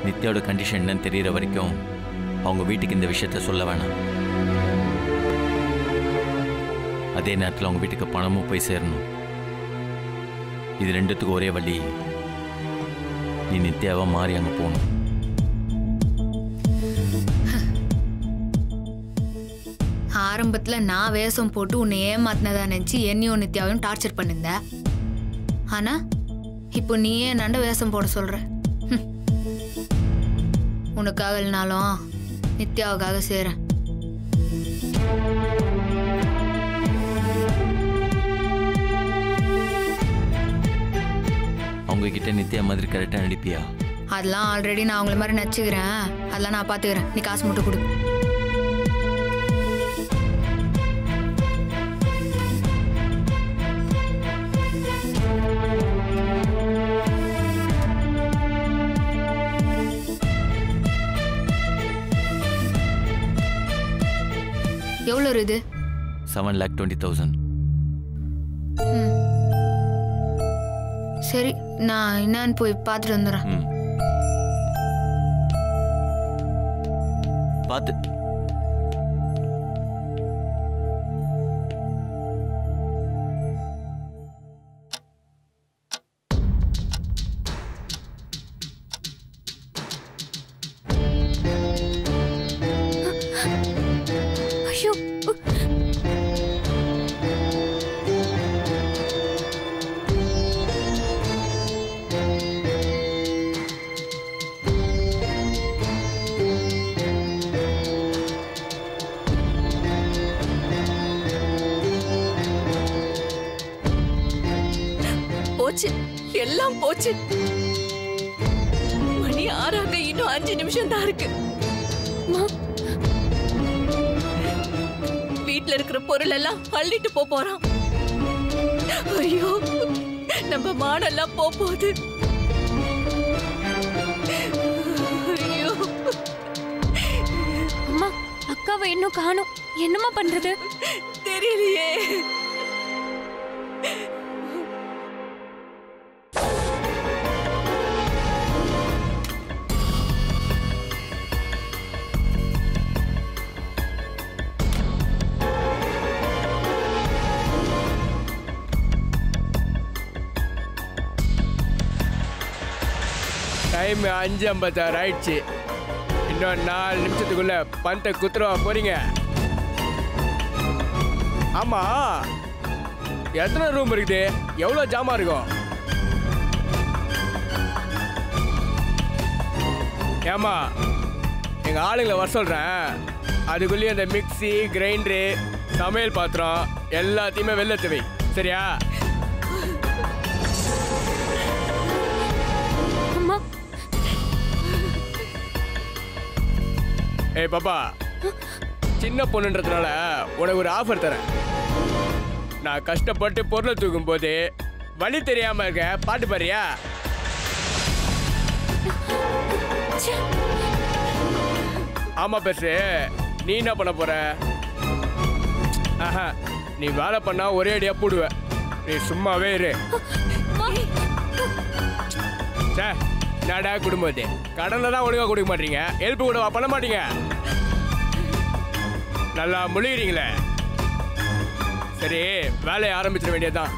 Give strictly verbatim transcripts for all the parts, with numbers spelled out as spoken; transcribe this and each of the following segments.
நித்யாவோட condition என்னன்னு தெரியற வரைக்கும் அவங்க வீட்டுக்கு இந்த விஷயத்த சொல்ல வேணாம். அதே நேரத்தில் அவங்க வீட்டுக்கு பணமும் போய் சேரணும். இது ரெண்டுத்துக்கும் ஒரே வழி, நீ நித்யாவா மாறி அங்கே போகணும். ஆரம்பத்தில் நான் வேஷம் போட்டு உன்னை ஏமாத்தினதா நினச்சி என்னையும் நித்யாவையும் டார்ச்சர் பண்ணிருந்த. ஆனா இப்போ நீயே நண்ட வேஷம் போட சொல்ற. உனக்காக இல்லைனாலும் நித்யாவுக்காக சேரேன். அவங்க கிட்ட நித்யா மாதிரி கரெக்டா நடிப்பியா? அதெல்லாம் ஆல்ரெடி நான் அவங்கள மாதிரி நடிச்சுக்கிறேன். அதெல்லாம் நான் பாத்துக்கிறேன். நீ காசு மட்டும் கொடு. எவ்வளோ இது? Seven lakh twenty thousand. சரி, நான் என்னன்னு போய் பார்த்துட்டு வந்துடுறேன். பார்த்து எல்லாம் போச்சு. மணி ஆறாக இன்னும் அஞ்சு நிமிஷம் தான் இருக்கு. வீட்டுல இருக்கிற பொருள் எல்லாம் அள்ளிட்டு போ போறான். ஐயோ, நம்ம மாடெல்லாம் போ போகுது. ஐயோ அம்மா, அக்காவை இன்னும் காணோம். என்னம்மா பண்றது தெரியலையே. டைம் அஞ்சு ஐம்பத்தாறு ஆயிடுச்சு. இன்னும் நாலு நிமிஷத்துக்குள்ள பந்தை குத்துருவா போறீங்க. ஆமா, எத்தனை ரூம் இருக்குது? எவ்வளோ ஜாமான் இருக்கும்? ஏமா, எங்க ஆளுங்களை வர சொல்றேன். அதுக்குள்ளேயும் அந்த மிக்சி, கிரைண்டரு, சமையல் பாத்திரம் எல்லாத்தையுமே வெளில தேவை. சரியா? ஏய் பாப்பா, சின்ன பொண்ணுன்றதுனால உனக்கு ஒரு ஆஃபர் தரேன். நான் கஷ்டப்பட்டு பொருளை தூக்கும் போது வழி தெரியாம இருக்க பாட்டு பாரியா? ஆமா பேசு. நீ என்ன பண்ண போற? ஆஹா, நீ வேலை பண்ணா ஒரே அடியா போடுவ. நீ சும்மாவே இரு. நாடா குடும்பத்தே கடன்ல தான் ஒழுங்கா கொடுக்க மாட்டீங்க. ஹெல்ப் கூட பண்ண மாட்டீங்க. நல்லா முழுகிறீங்களே. சரி, வேலையை ஆரம்பிச்சிட வேண்டியதுதான்.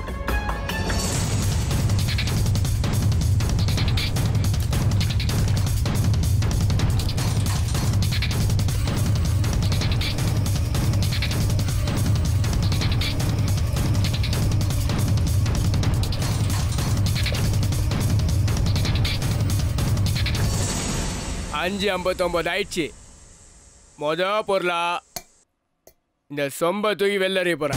அஞ்சு ஐம்பத்தொம்பது ஆயிடுச்சு. மொத பொருளா இந்த சொம்ப தூக்கி வெளில அறிய போறேன்.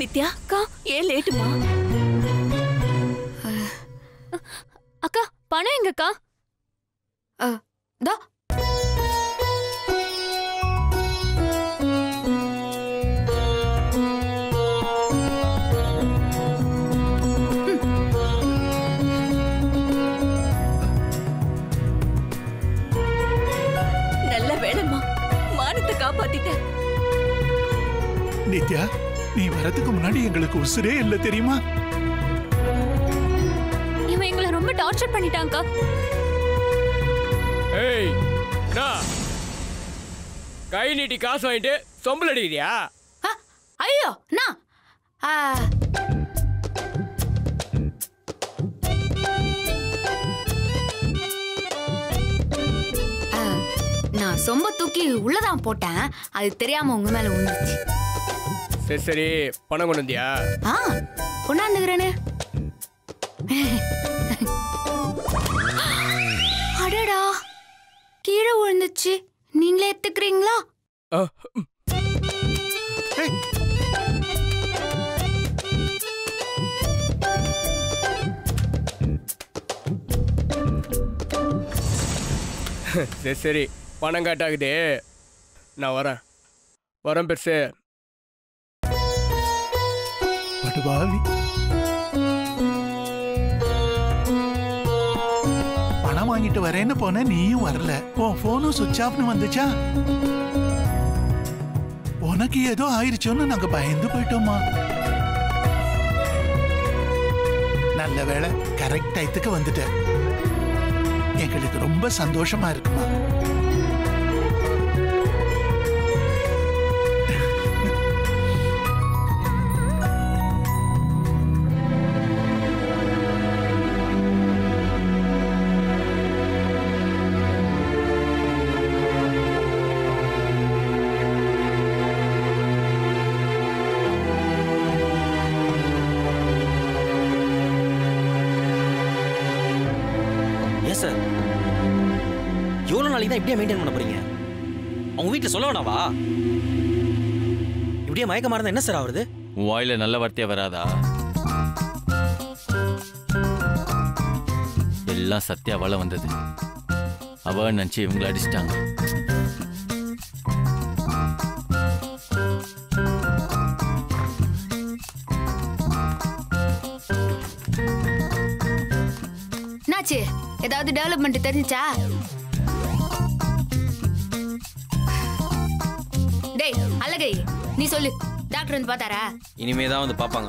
நித்யா அக்கா ஏன் லேட்டுமா? அக்கா பணம் எங்கக்கா? தா நல்ல வேலைம்மா, மானத்தை காப்பாத்திட்டேன். நித்யா, நீ வரதுக்கு முன்னாடி எங்களுக்கு உசுரே இல்ல தெரியுமா? இவன் எங்களை ரொம்ப டார்ச்சர் பண்ணிட்டாங்கக்கா. ஏய் டா, கை நீட்டி காசு வாங்கிட்டு சொம்பல் அடிக்கிறியா? ஐயோ நான் நான் சொம்ப தூக்கி உள்ளதான் போட்டேன், அது தெரியாம உங்க மேல விழுந்துச்சு. சரி சரி, பணம் கொண்டு வந்தியா? ஆ கொண்டாந்துக்கிறேனே. அடடா, கீழே விழுந்துச்சு. நீங்களே எடுத்துக்கிறீங்களா? சரி சரி, பணம் காட்டாகுதே, நான் வரேன் வரேன் பெருசு. படுபாவி, பணம் வாங்கிட்டு வரேன்னு போன, நீயும் வரல. உன் போனும் சுவிட்ச் ஆஃப்னு வந்துச்சா? உனக்கு ஏதோ ஆயிடுச்சோன்னு நாங்க பயந்து போயிட்டோமா. நல்ல வேளை கரெக்ட் டயத்துக்கு வந்துட்ட. எங்களுக்கு ரொம்ப சந்தோஷமா இருக்குமா. சார், எவ்வளவு நாளைக்கு தான் இப்படியே மெயின்டைன் பண்ண போறீங்க? அவங்க வீட்டுல சொல்ல வேணாவா? இப்படியே மயக்கமா இருந்தா என்ன சார் ஆகுறது? உன் வாயில நல்ல வார்த்தையா வராதா? எல்லாம் சத்யாவால வந்தது. அவ நினைச்சு இவங்களை அடிச்சிட்டாங்க. என்னாச்சு? ஏதாவது டெவலப்மெண்ட் தெரிஞ்சுச்சா? டேய் அழகை, நீ சொல்லு, டாக்டர் வந்து பார்த்தாரா? இனிமேதான் வந்து பாப்பாங்க.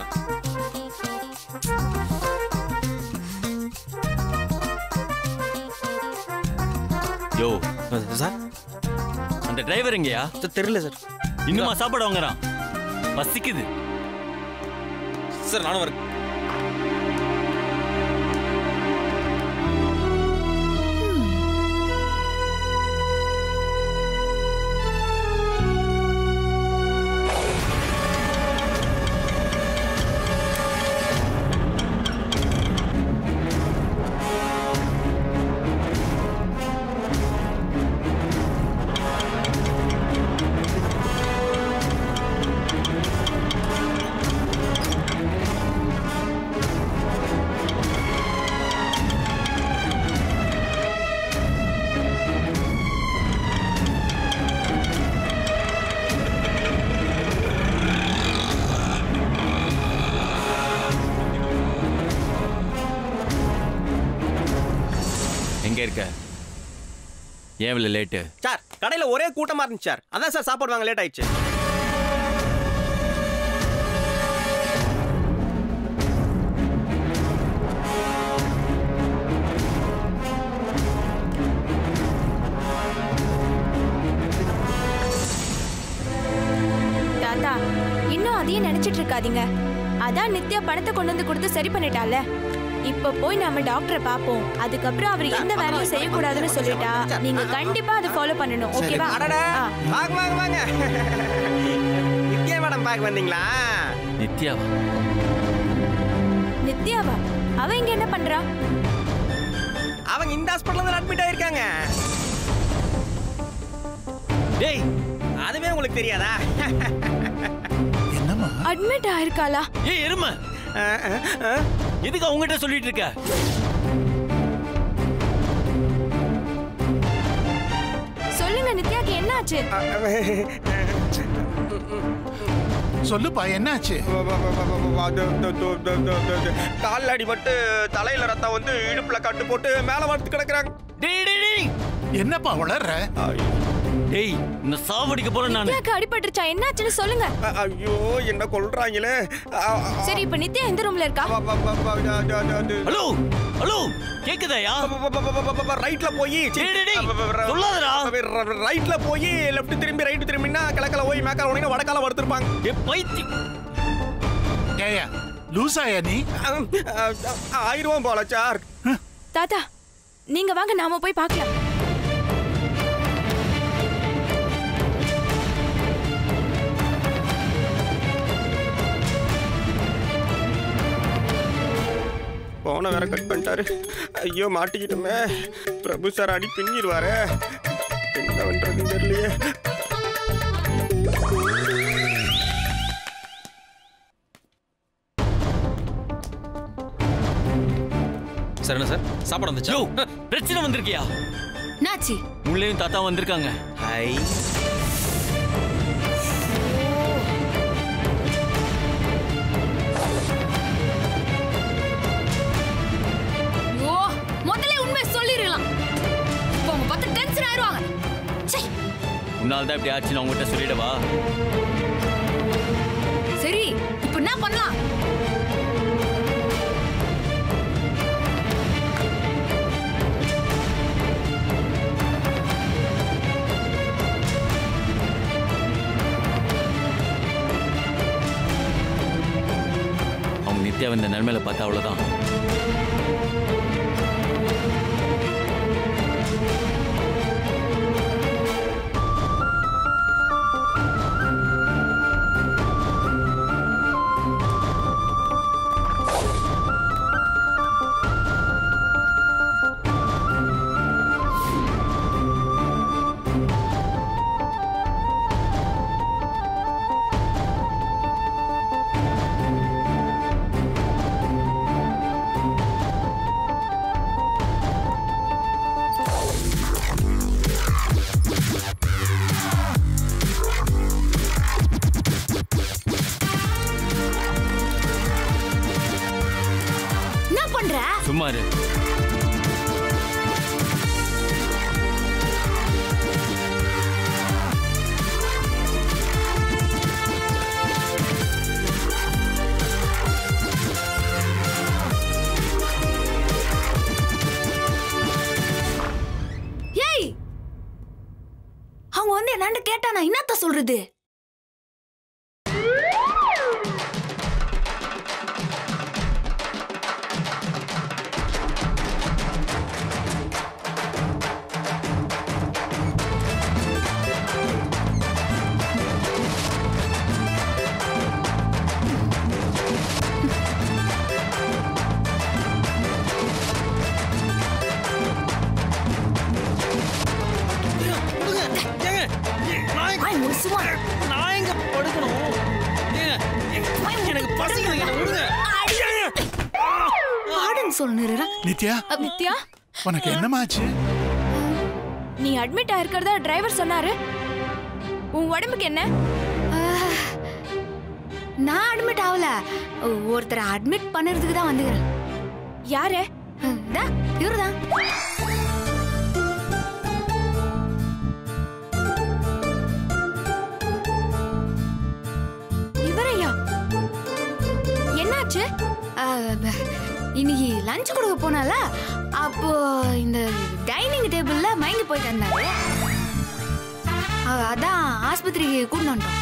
யோ சார், அந்த டிரைவர் எங்கயா? தெரியல சார். இன்னுமா சாப்பாடு வாங்குறான்? பசிக்குது சார். நானும் வரேன். எங்க இருக்க? ஏன் இவ்வளவு லேட்டு? சார், கடையில ஒரே கூட்டமா இருந்துச்சு சார், அதான் சார் சாப்பாடு வாங்க லேட் ஆயிடுச்சு. தாத்தா, இன்னும் அதையும் நினைச்சிட்டு இருக்காதீங்க. அதான் நித்யா பணத்தை கொண்டு வந்து கொடுத்து சரி பண்ணிட்டால. இப்ப போய் நாம டாக்டரை பாப்போம். அதுக்கப்புறம் அவர் எந்த வேலையும் செய்யக்கூடாதுன்னு சொல்லிட்டா நீங்க கண்டிப்பா அதை ஃபாலோ பண்ணணும். ஓகேவா? வாங்க வாங்க வாங்க. நித்யா மேடம் பாக்க வந்தீங்களா? நித்யாவா? நித்யாவா? அவ இங்க என்ன பண்றா? அவங்க இந்த ஹாஸ்பிடல்ல தான் அட்மிட் ஆயிருக்காங்க. டேய், அதுவே உங்களுக்கு தெரியாதா? என்னம்மா? அட்மிட் ஆயிருக்காளா? ஏய் எருமை, எதுக்கு அவங்ககிட்ட சொல்லிட்டு இருக்க? சொல்லுங்க நித்யாக்கு என்னாச்சு? சொல்லுப்பா என்னாச்சு? கால் அடிபட்டு தலையில ரத்தம் வந்து இடுப்புல கட்டு போட்டு மேல வளர்த்து கிடக்குறாங்க. டேய் டேய் டேய், என்னப்பா உளற? டேய் இந்த சாவடிக்க போறேன் நான். நித்யாக்கு அடிபட்டுச்சா? என்னாச்சுன்னு சொல்லுங்க. ஐயோ என்ன கொல்றாங்களே. சரி இப்ப நித்யா எந்த ரூம்ல இருக்கா? ஹலோ ஹலோ, கேக்குதாயா? ரைட்ல போய் டேய் டேய் டேய், சொல்லாதடா. ரைட்ல போய் லெஃப்ட் திரும்பி ரைட் திரும்பினா கிழக்கல போய் மேக்கால ஓடினா வடக்கால வடுத்துப்பாங்க. ஏ பைத்தி, ஏயா லூசாயா நீ? ஆயிரம் போல சார். தாத்தா நீங்க வாங்க, நாம போய் பார்க்கலாம். போன வேற கட் பண்ணிட்டாரு. ஐயோ மாட்டிக்கிட்டுமே. பிரபு சார் அடி பின்னிடுவாரு. என்ன பண்றதுன்னு தெரியலையே. சரிண்ணா சார், சாப்பாடு வந்துச்சா? யோ பிரச்சனை வந்திருக்கியா? நாச்சி உள்ளேயும் தாத்தா வந்திருக்காங்க. ஹாய். ஓ முதல்ல உண்மை சொல்லிரலாம். இப்போ அவங்க பார்த்து டென்ஷன் ஆயிருவாங்க. சை, உன்னால தான் இப்படி ஆச்சுன்னு அவங்ககிட்ட சொல்லிடவா? சரி இப்போ என்ன பண்ணலாம்? அவங்க நித்யாவை இந்த நிலைமையில பார்த்தா அவ்வளவுதான். சும்மா இரு. ஏய், அவங்க வந்து என்னன்னு கேட்டா நான் என்னத்த சொல்றது? நான் எங்க படுக்கணும்? எனக்கு பசிக்குது, என்ன விடுங்க. நித்யா, நித்யா உனக்கு என்னமாச்சு? நீ அட்மிட் ஆயிருக்கிறதா டிரைவர் சொன்னாரு. உன் உடம்புக்கு என்ன? நான் அட்மிட் ஆகல, ஒருத்தரை அட்மிட் பண்ணுறதுக்கு தான் வந்துக்கிறேன். யாரு? இவருதான். இவரையா? என்னாச்சு? இன்னைக்கு லஞ்ச் கொடுக்க போனால, அப்போ இந்த டைனிங் டேபிள்ல மயங்கி போயிட்டு இருந்தாரு. அதான் ஆஸ்பத்திரிக்கு கூட்டு வந்துட்டோம்.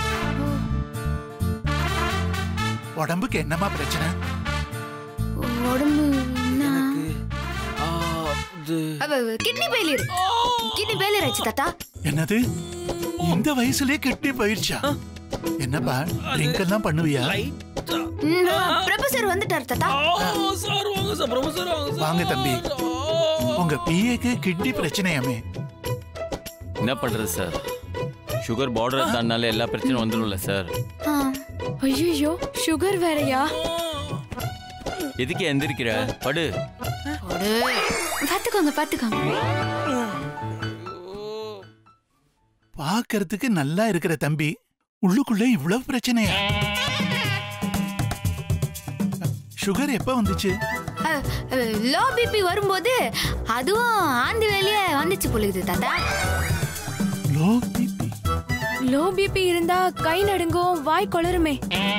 உடம்புக்கு என்னமா பிரச்சனை? உடம்பு கிட்னி ஃபெயிலியர். கிட்னி ஃபெயிலியர் ஆச்சு தாத்தா. என்னது, இந்த வயசுலயே கிட்னி போயிடுச்சா? என்னப்பா ட்ரிங்க் எல்லாம் பண்ணுவியா? ப்ரொஃபசர் வந்துட்டார் தாத்தா. வாங்க தம்பி, உங்க பிஏக்கு கிட்னி பிரச்சனையாமே. என்ன பண்றது சார், சுகர் பார்டர் தாண்டால எல்லா பிரச்சனையும் வந்துடும்ல சார். ஐயோ சுகர் வேறயா? எதுக்கு எந்திரிக்கிற? படு. பாத்துக்கோங்க பாத்துக்கோங்க. பாக்குறதுக்கு நல்லா இருக்கிற தம்பி உள்ளுக்குள்ள இவ்வளவு பிரச்சனையா? சுகர் எப்ப வந்துச்சு? லோ பிபி வரும்போது அதுவும் ஆந்தி வேலையே வந்துச்சு போலுது தாத்தா. Low BP? லோ பிபி இருந்தா கை நடுங்கும், வாய் கொளருமே.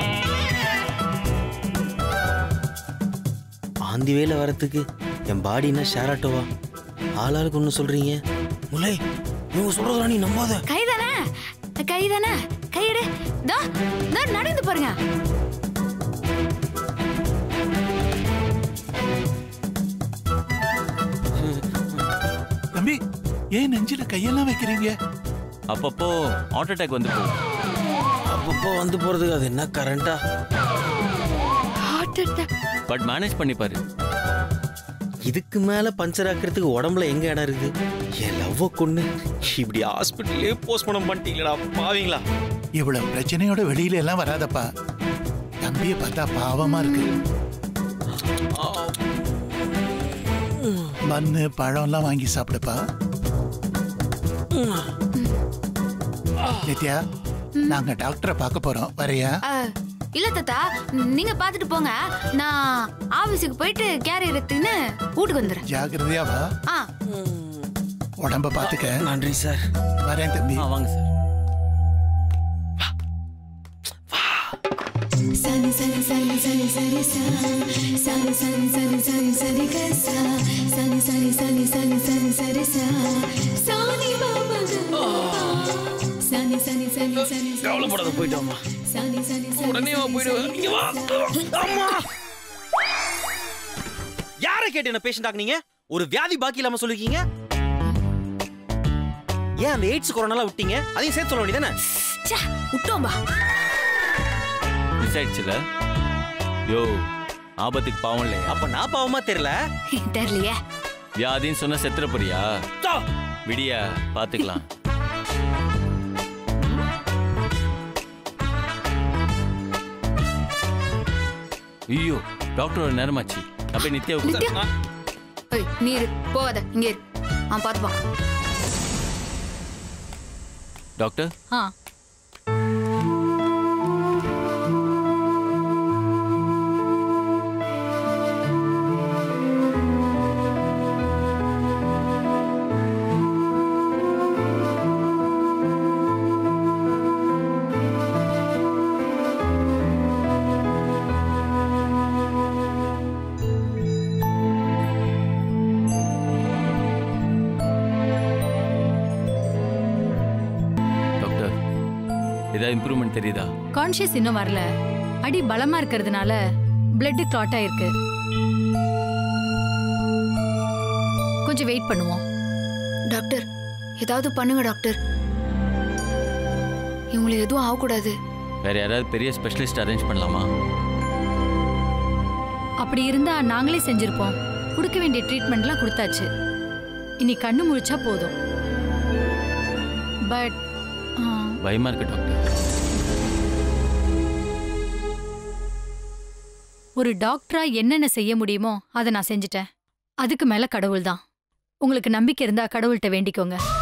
ஆந்தி வேலை வரத்துக்கு என் பாடினா ஷேர் ஆட்டோவா? ஆளாளுக்கு ஒண்ணு சொல்றீங்க. முல்லை, இவங்க சொல்றதா நீ நம்பாத. கைதானே கைதானே கையெடு. தோ தோ நடந்து பாருங்க. தம்பி, ஏன் நெஞ்சில கையெல்லாம் வைக்கிறீங்க? அப்பப்போ ஹார்ட் அட்டாக் வந்து போகும். அப்பப்போ வந்து போறதுக்கு அது என்ன கரண்டா? Heart attack. பட் மேனேஜ் பண்ணி பாரு. இதுக்கு மேல பஞ்சர் ஆக்கிறதுக்கு உடம்புல எங்க இடம் இருக்குது? என் லவ்வ கொண்டு இப்படி ஹாஸ்பிட்டல்லே போஸ்ட்மார்ட்டம் பண்ணிட்டீங்களா பாவீங்களா? இவ்வளவு பிரச்சனையோட வெளியில எல்லாம் வராதப்பா. தம்பியை பார்த்தா பாவமா இருக்கு. மண்ணு பழம் எல்லாம் வாங்கி சாப்பிடுப்பா. நித்யா, நாங்க டாக்டரை பார்க்க போறோம், வரையா? இல்ல தாத்தா, நீங்க பாத்துட்டு போங்க. நான் ஆபீஸுக்கு போயிட்டு கேரியர் எடுத்துன்னு வீட்டுக்கு வந்துடுறேன். ஜாகிரதையா வா. ஆ, உடம்ப பாத்துக்க. நன்றி சார். வரேன் தம்பி. ஆ, வாங்க sir. Sunny, sunny, sunny, sunny, sunny, sunny, sunny, sunny, sunny, sunny, sunny, kasa. Sunny, sunny, sunny, sunny, sunny, sunny, sunny, baba, sunny, sunny, sunny, sunny, கவலைப்படாத, போயிட்டோம்மா. sunny, sunny, sunny. உடனே வா, போயிடுவேன். இங்க வா. அம்மா, யாரை கேட்டு என்ன பேஷண்ட் ஆக்குனீங்க? ஒரு வியாதி பாக்கி இல்லாம சொல்லிருக்கீங்க. ஏன் அந்த எய்ட்ஸ் கொரோனாலாம் விட்டீங்க? அதையும் சேர்த்து சொல்ல வேண்டியதானே? விட்டோம்பா. மிஸ் ஆயிடுச்சுல. யோ, ஆபத்துக்கு பாவம் இல்லையா? அப்ப நான் பாவமா தெரியல. தெரியலையே. வியாதின்னு சொன்ன செத்துற போறியா? விடியா, பாத்துக்கலாம். ஐயோ, டாக்டர் ஒரு நேரமாச்சு. அப்ப நித்யாவுக்கு நித்யா, ஏய், நீ இரு, போகாத, இங்க இரு. அவன் பாத்துப்பான். டாக்டர். ஆ, ஏதாவது இம்ப்ரூவ்மெண்ட் தெரியுதா? கான்ஷியஸ் இன்னும் வரல. அடி பலமா இருக்கிறதுனால பிளட் கிளாட் ஆயிருக்கு. கொஞ்சம் வெயிட் பண்ணுவோம். டாக்டர், ஏதாவது பண்ணுங்க டாக்டர். இவங்களுக்கு எதுவும் ஆகக்கூடாது. வேற யாராவது பெரிய ஸ்பெஷலிஸ்ட் அரேஞ்ச் பண்ணலாமா? அப்படி இருந்தா நாங்களே செஞ்சிருப்போம். கொடுக்க வேண்டிய ட்ரீட்மெண்ட்லாம் கொடுத்தாச்சு. இனி கண்ணு முழிச்சா போதும். பட் பயமா இருக்கு டாக்டர். ஒரு டாக்டரா என்னென்ன செய்ய முடியுமோ அதை நான் செஞ்சுட்டேன். அதுக்கு மேல கடவுள் தான். உங்களுக்கு நம்பிக்கை இருந்தா கடவுள்கிட்ட வேண்டிக்கோங்க.